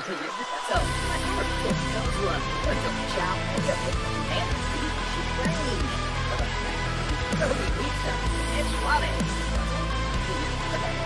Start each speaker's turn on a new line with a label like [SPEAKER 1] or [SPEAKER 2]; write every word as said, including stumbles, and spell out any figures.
[SPEAKER 1] So, my heart just knows what a jump chow and she's range. Kirby needs them and swat it.